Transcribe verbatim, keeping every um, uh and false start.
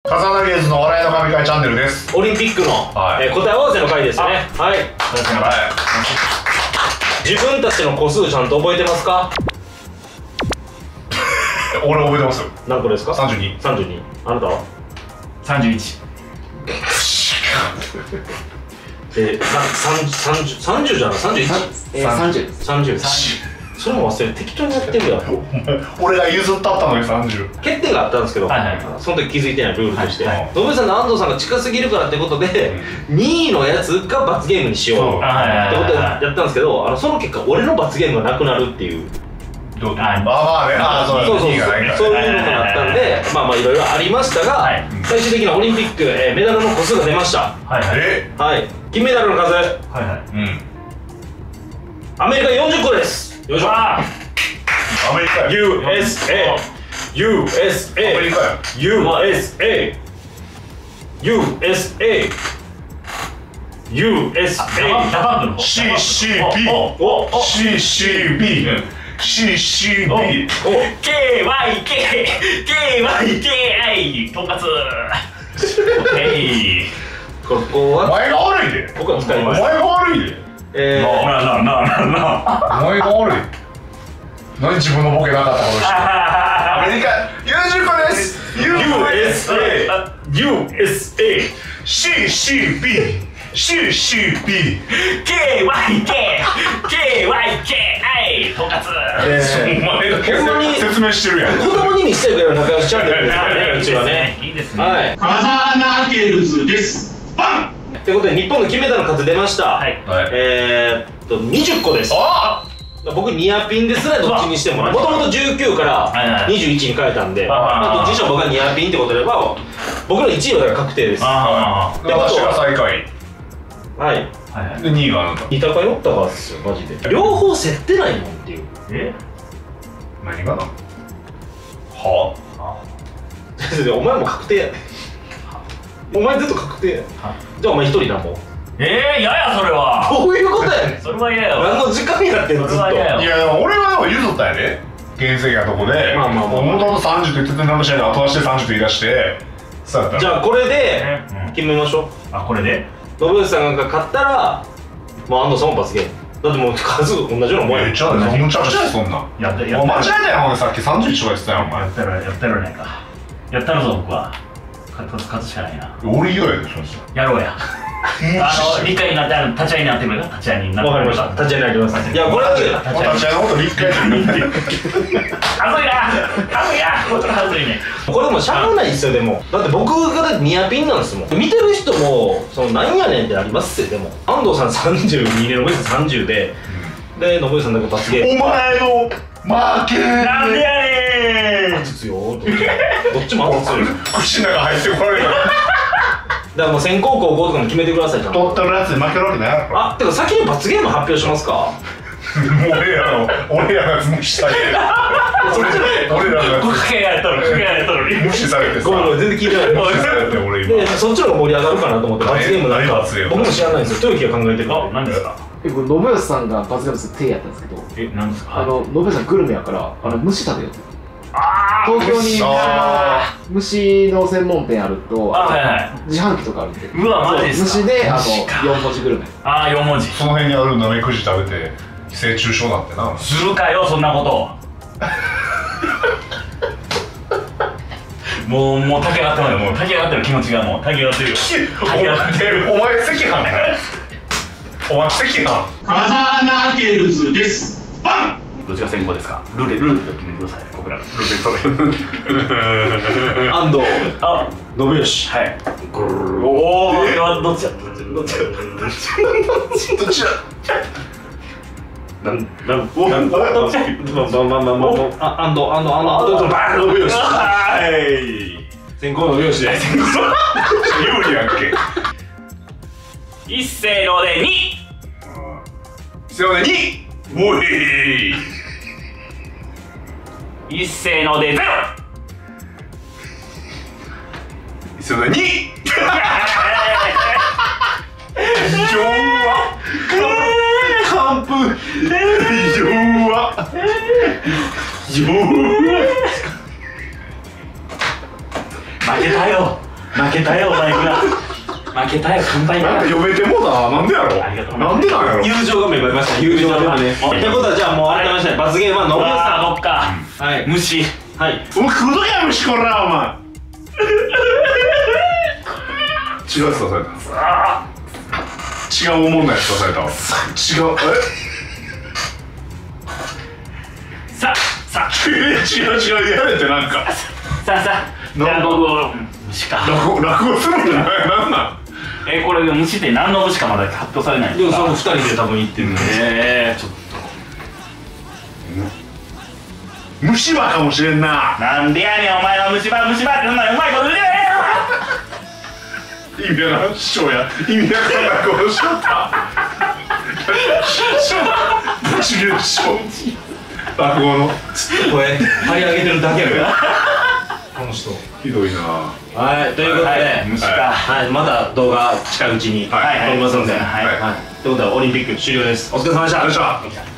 風穴ゲーズの笑いの神回チャンネルです。 オリンピックの、はい、えー、答え合わせの回ですね。はい。はい。自分たちの個数ちゃんと覚えてますか？ 俺覚えてますよ。 何個ですか？ さんじゅうに。 さんじゅうに。あなたは？ さんじゅういち。 えー、さんじゅう、さんじゅうじゃない、さんじゅういち。 えー、さんじゅう。 さんじゅう。それも忘れて適当にやってるやん。 俺が譲ったったのにさんじゅう。 欠点があったんですけど、その時気づいてないルールとして、ノブさんと安藤さんが近すぎるからってことで、にいのやつが罰ゲームにしようってことでやったんですけど、あのその結果、俺の罰ゲームがなくなるっていう。 どうまあまあね、ああそうそうそう、そういうことになったんで、まあまあいろいろありましたが、最終的なオリンピックメダルの個数が出ました。はい。金メダルの数、アメリカよんじゅっこです。よいしょ。アメリカや。 ユーエスエー ユーエスエーアメリカや。 ユーエスエー ユーエスエー ユーエスエーシーシービー シーシービー シーシービーケーワイケー ケーワイケーアイ とんかつここはお前が悪いで。 僕は使います。 お前が悪いで。 えー、 なあなあなあなあなあお前が悪い。何自分のボケなかったことして。アメリカよんじゅっこです。 ユーエスエー ユーエスエーシーシービー シーシービーケーワイケー ケーワイケーアイ とんかつ。 お前がほんまに説明してるやん。 子供に見せてくれる仲良しチャンネルですからね、うちはね。 いいですね。 はい。 風穴ゲルズです。バンということで日本の金メダルの数出ました。 はい。 えーっとにじゅっこです。 あ僕ニアピンですらどっちにしても、もともとじゅうきゅうからにじゅういちに変えたんで、まあどっちにしても僕はニアピンってことであれば、僕のいちいはだから確定です。 ああ。私が最下位。 はい。 でにいがあなた。 似たかよったかっすよマジで。両方競ってないもんっていう。 え？ 何がな？はあ。お前も確定やね。お前ずっと確定や。じゃあお前一人だもん。 ええ、嫌やそれは。 どういうことやねん。 それは嫌やわ。 何の時間やってんのずっと。いいや俺はでも譲ったやで。原石やとこで。 まあまあまあ。 もともとさんじゅうって言ってて何の試合で後出してさんじゅうって言い出して。そうやった。 じゃあこれで決めましょう。 あ、これで。 信義さんが勝ったらもう安藤さんも罰ゲーム。だってもう数同じようなもんや。 めっちゃむちゃくちゃやそんなん。 やってるやってる。間違えたやん俺さっきさんじゅういちとか言ってたやんお前。 やったらやったらないか。やったるぞ僕は。勝つ勝つしかないな。 俺嫌やでそんやろうや。あの、理解になって、あの、立ち会いになってくれた立ち会いになってわかりました。立ち会いになります。いや、これは、 立ち会いのこと立会になって。 はずいなはずいなこれはずいね。 これでもしゃあないっすよ、でも。だって僕がだってニアピンなんですもん。見てる人も、その、なんやねんってありますよ、でも。安藤さんさんじゅうにで、信義さんさんじゅうで、で、信義さんだけ罰ゲーム。 お前の負けー。 なんでやねー。 熱つよ、どっちも熱つよ。 口の中入ってこられる。 だからもう先攻後攻とかも決めてください、ちゃんと。 取ったやつに負けるわけないやろ。 あ、てか先に罰ゲーム発表しますか？ もう俺らの、俺らのやつ無視されて。俺らのやつ。 かけられとる、かけられとる。 無視されてさ。 ごめんごめん、全然聞いてない。 無視されて俺今。 で、そっちの方が盛り上がるかなと思って罰ゲームなんか何罰ゲーム僕も知らないんですよ。豊樹が考えてる。 あ、何ですか？ え、これ信義さんが罰ゲームする手やったんですけど、 え、何ですか？ あの、信義さんグルメやから、あの、虫食べようって。 あ東京に虫の専門店あると、 あ、はいはい。 自販機とかあるんで。 うわ、マジですか？ 虫で、あの、よん文字グルメ。 ああ、よん文字。 その辺にあるナメクジ食べて寄生虫症なんてな。 するかよ、そんなこと。もう、もう、炊き上がってますよ。もう、炊き上がってる気持ちがもう、炊き上がってるよ。炊き上がってる。 お前赤飯ね。お前赤飯。 風穴ゲルズです。バンどっちが先行ですか？ルーレルーレット決めてください。僕らのルーレットで。 安藤、 あ、 信義。 はい。おお、これはどっちや？どっち？どっち？ どっちや。 なん、なん、なん、どっち？まあまあまあまあまあ。あ、安藤、安藤、安藤、安藤、バーン、信義。 はい。 先行信義で。 有利やんけ。 一斉のでに。 せーのでに。おい。 一斉のでゼロ。 せーのでに。 完封。 弱。 負けたよ。 負けたよお前が負けたよ乾杯なんか呼べてもだなんでやろありがとうなんでなんやろ友情が芽生えました友情がねってことはじゃあもう改めまして罰ゲームはノブさあそっかんはい虫はいお前食うときや虫こらお前違うやつ出された違うおもんないやつ出されたわ違うえささ違う違うやれてなんかさあさあじゃあ僕を虫か落語落語するんじゃないなんなんえこれで虫って何の虫かまだ発表されないんでですかもそのふたりで多分言ってるんでえー、ちょっ虫歯かもしれんなとなんでやねんお前は虫歯虫歯ってそんなうまいこと言うね意味わからん師匠や意味わからん落語しちゃった師匠ぶち切れる師匠落語の声張り上げてるだけやからこの人ひどいなはいということで、 はい虫かはい、また動画近いうちにはい撮りますので、 はいはい、ということでオリンピック終了です。お疲れ様でした。 よいしょ